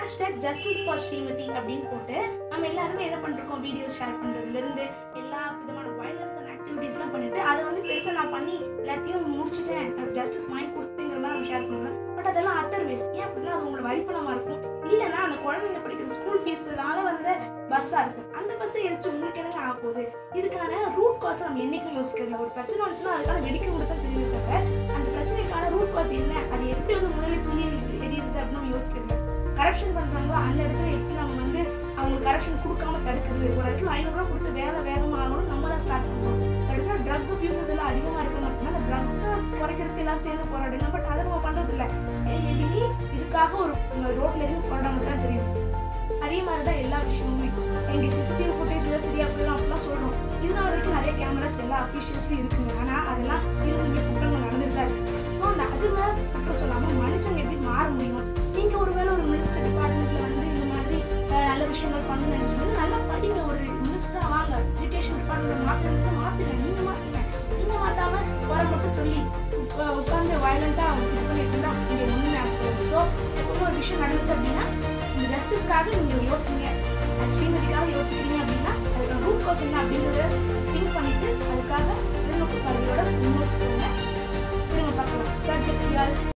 #justice4Srimati அப்படின்னு போட்டு நம்ம எல்லாருமே என்ன பண்ணிருக்கோம், வீடியோ ஷேர் பண்ணுறதுலேருந்து எல்லா விதமான வயலன்ஸ் அண்ட் ஆக்டிவிட்டீஸ்லாம் பண்ணிட்டு அதை வந்து பெருசாக நான் பண்ணி எல்லாத்தையும் முடிச்சுட்டேன், ஜஸ்டிஸ் வாங்கி கொடுத்துங்கிற மாதிரி நம்ம ஷேர் பண்ணுவோம். பட் அதெல்லாம் அட்டர் வேஸ்ட். ஏன் அப்படின்னா அது உங்களோட வரிப்பணமாக இருக்கும், இல்லைன்னா அந்த குழந்தைங்க படிக்கிற ஸ்கூல் ஃபீஸ்னால வந்து பஸ்ஸாக இருக்கும். அந்த பஸ்ஸை எரிச்சு உங்களுக்கு என்னங்க ஆக போகுது? இதுக்கான ரூட் காசை நம்ம என்றைக்கும் யோசிக்கிறதுல. ஒரு பிரச்சனை வந்துச்சுன்னா அதுக்கான வெடிக்க கொடுத்தா தெரியுது தவிர அந்த பிரச்சனைக்கான ரூட் காஸ் என்ன, அது எப்படி வந்து முன்னாடி புள்ளி எரியுது அப்படின்னு நம்ம யோசிக்கிறது. கரப்ஷன் பண்ணுறாங்களோ அந்த இடத்துல எப்படி நம்ம வந்து அவங்களுக்கு கரப்ஷன் கொடுக்காம தடுக்கிறது. ஒரு இடத்துல 500 ரூபா கொடுத்து வேலை வேகமாக ஆகணும் நம்ம தான் ஸ்டார்ட் பண்ணுவோம். இடத்துல ட்ரக் அபியூசஸ் எல்லாம் அதிகமாக இருக்கிறது அப்படின்னா அந்த ட்ரக்கை குறைக்கிறதுக்கு எல்லாம் சேர்ந்து போராடுங்க. பட் அதை நம்ம பண்ணுறது இல்லை. எதுவுமே இதுக்காக ஒரு ரோட்ல இருந்து போராடாம தான் தெரியும். அதே மாதிரி தான் எல்லா விஷயமுமே எங்கள் சிசிடிவி ஃபுட்டேஜில் சரியா போயிடும் அப்படிலாம் சொல்கிறோம். இதனால வரைக்கும் நிறைய கேமராஸ் எல்லா அஃபீஷியல்ஸும் இருக்குங்க. ஆனால் அதெல்லாம் இருந்துமே குற்றங்கள் நடந்துட்டு தான் இருக்கு. ஸோ அந்த அது மேலே குற்றம் சொல்லாமல் மனுஷங்க எப்படி மாற முடியும்? நீங்கள் ஒருவேளை ஒரு மினிஸ்டர் டிபார்ட்மெண்ட்டில் வந்து இந்த மாதிரி நல்ல விஷயங்கள் பண்ணணும்னு நினச்சிங்கன்னா நல்லா படிங்க. ஒரு மினிஸ்டராக வாங்க, எஜுகேஷன் டிபார்ட்மெண்ட் மாற்றுறது மாற்றுங்க. நீங்கள் மாற்றுங்க. நீங்கள் மாற்றாமல் வர மட்டும் சொல்லி உட்காந்து வயலண்டாக இது பண்ணிட்டு இருந்தால் இங்கே ஒன்றுமே ஆகும். ஸோ ஒரு விஷயம் நடந்துச்சு அப்படின்னா இந்த ஜஸ்டிஸ்க்காக நீங்கள் யோசிங்க. ஸ்ரீமதிக்காக யோசிக்கிறீங்க அப்படின்னா அதுக்கான ரூட் காஸ் என்ன அப்படிங்கிறத திங்க் பண்ணிட்டு அதுக்காக பார்வையோட முன்னோக்கி போங்க. திரும்ப பார்க்கலாம்.